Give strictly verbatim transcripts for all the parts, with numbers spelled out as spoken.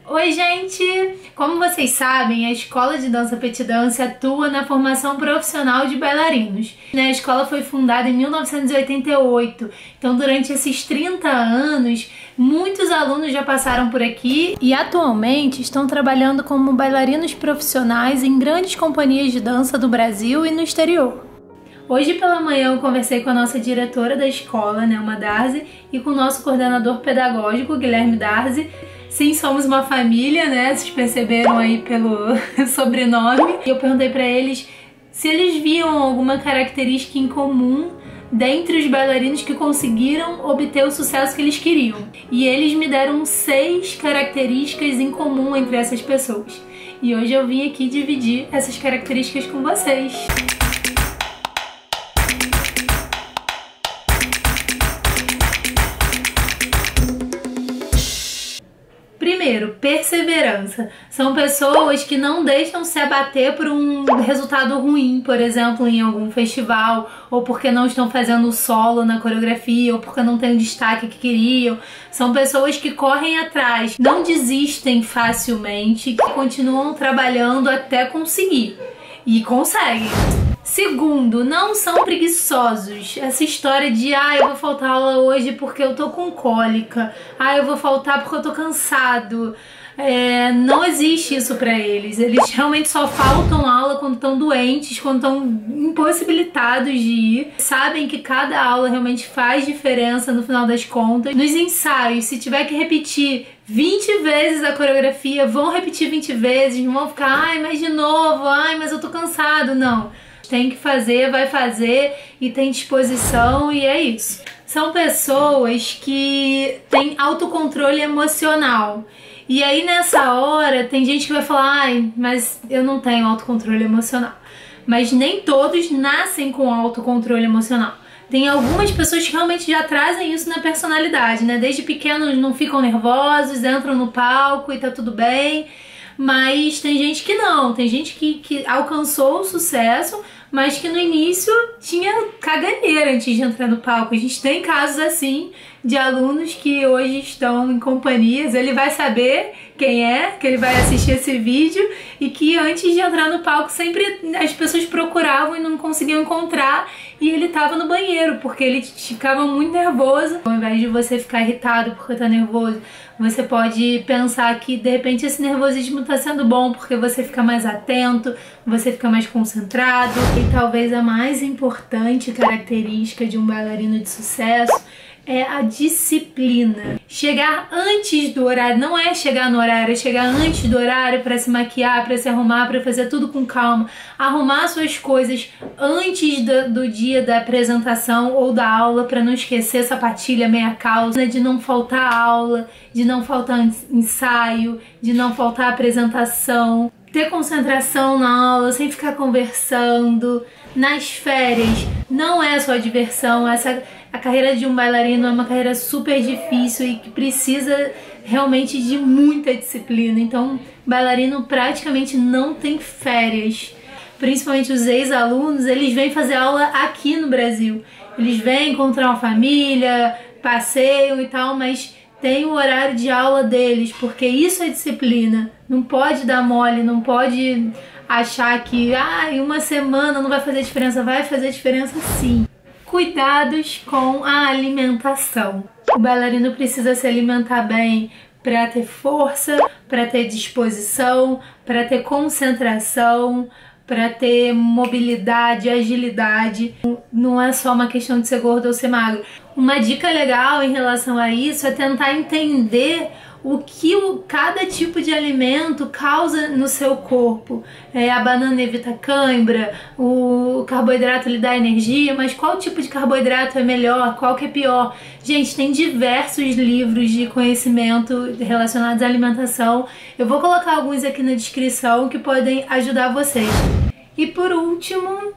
Oi, gente! Como vocês sabem, a Escola de Dança Petit Dance atua na formação profissional de bailarinos. A escola foi fundada em mil novecentos e oitenta e oito, então durante esses trinta anos, muitos alunos já passaram por aqui e atualmente estão trabalhando como bailarinos profissionais em grandes companhias de dança do Brasil e no exterior. Hoje pela manhã eu conversei com a nossa diretora da escola, Nelma Darzi, e com o nosso coordenador pedagógico, Guilherme Darzi. Sim, somos uma família, né? Vocês perceberam aí pelo sobrenome. E eu perguntei pra eles se eles viam alguma característica em comum dentre os bailarinos que conseguiram obter o sucesso que eles queriam. E eles me deram seis características em comum entre essas pessoas. E hoje eu vim aqui dividir essas características com vocês. Primeiro, perseverança. São pessoas que não deixam se abater por um resultado ruim, por exemplo, em algum festival, ou porque não estão fazendo o solo na coreografia, ou porque não tem o destaque que queriam. São pessoas que correm atrás, não desistem facilmente, que continuam trabalhando até conseguir. E conseguem. Segundo, não são preguiçosos. Essa história de ah, eu vou faltar aula hoje porque eu tô com cólica, ah, eu vou faltar porque eu tô cansado. É, não existe isso pra eles. Eles realmente só faltam aula quando estão doentes, quando estão impossibilitados de ir. Sabem que cada aula realmente faz diferença no final das contas. Nos ensaios, se tiver que repetir vinte vezes a coreografia, vão repetir vinte vezes, não vão ficar, ai, mas de novo, ai, mas eu tô cansado. Não. Tem que fazer, vai fazer e tem disposição e é isso. São pessoas que têm autocontrole emocional. E aí nessa hora tem gente que vai falar, ai, mas eu não tenho autocontrole emocional. Mas nem todos nascem com autocontrole emocional. Tem algumas pessoas que realmente já trazem isso na personalidade, né? Desde pequenos não ficam nervosos, entram no palco e tá tudo bem. Mas tem gente que não, tem gente que, que alcançou o sucesso, mas que no início tinha caganeira antes de entrar no palco. A gente tem casos assim de alunos que hoje estão em companhias, ele vai saber quem é, que ele vai assistir esse vídeo, e que antes de entrar no palco sempre as pessoas procuravam e não conseguiam encontrar, e ele tava no banheiro, porque ele ficava muito nervoso. Ao invés de você ficar irritado porque tá nervoso, você pode pensar que de repente esse nervosismo tá sendo bom porque você fica mais atento, você fica mais concentrado. E talvez a mais importante característica de um bailarino de sucesso é a disciplina. Chegar antes do horário, não é chegar no horário, é chegar antes do horário para se maquiar, para se arrumar, para fazer tudo com calma. Arrumar suas coisas antes do, do dia da apresentação ou da aula, para não esquecer sapatilha, meia calça, de não faltar aula, de não faltar ensaio, de não faltar apresentação. Ter concentração na aula, sem ficar conversando. Nas férias, não é só diversão. Essa, a carreira de um bailarino é uma carreira super difícil e que precisa realmente de muita disciplina. Então, bailarino praticamente não tem férias. Principalmente os ex-alunos, eles vêm fazer aula aqui no Brasil. Eles vêm encontrar uma família, passeiam e tal, mas tem o horário de aula deles, porque isso é disciplina. Não pode dar mole, não pode achar que ah, em uma semana não vai fazer diferença. Vai fazer diferença sim. Cuidados com a alimentação. O bailarino precisa se alimentar bem para ter força, para ter disposição, para ter concentração, para ter mobilidade, agilidade. Não é só uma questão de ser gordo ou ser magro. Uma dica legal em relação a isso é tentar entender o que o, cada tipo de alimento causa no seu corpo. É, a banana evita cãibra, o carboidrato lhe dá energia, mas qual tipo de carboidrato é melhor, qual que é pior? Gente, tem diversos livros de conhecimento relacionados à alimentação. Eu vou colocar alguns aqui na descrição que podem ajudar vocês. E por último,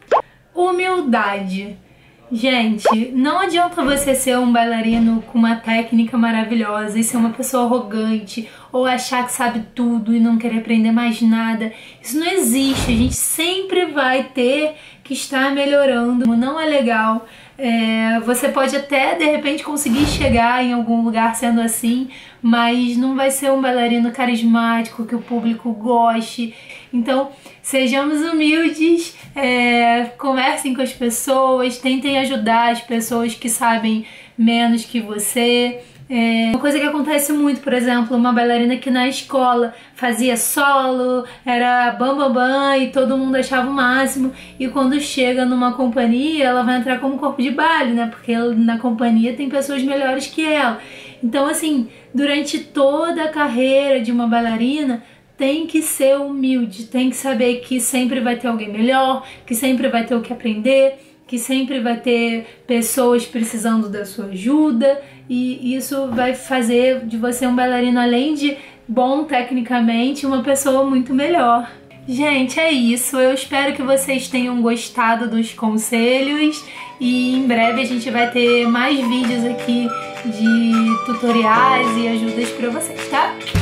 humildade. Gente, não adianta você ser um bailarino com uma técnica maravilhosa e ser uma pessoa arrogante ou achar que sabe tudo e não querer aprender mais nada. Isso não existe, a gente sempre vai ter que estar melhorando. Não é legal. É, você pode até de repente conseguir chegar em algum lugar sendo assim, mas não vai ser um bailarino carismático que o público goste. Então, sejamos humildes, é, conversem com as pessoas, tentem ajudar as pessoas que sabem menos que você. É uma coisa que acontece muito, por exemplo, uma bailarina que na escola fazia solo, era bam bam bam e todo mundo achava o máximo, e quando chega numa companhia ela vai entrar como corpo de baile, né? Porque na companhia tem pessoas melhores que ela. Então, assim, durante toda a carreira de uma bailarina tem que ser humilde, tem que saber que sempre vai ter alguém melhor, que sempre vai ter o que aprender, que sempre vai ter pessoas precisando da sua ajuda, e isso vai fazer de você um bailarino, além de bom tecnicamente, uma pessoa muito melhor. Gente, é isso. Eu espero que vocês tenham gostado dos conselhos e em breve a gente vai ter mais vídeos aqui de tutoriais e ajudas para vocês, tá?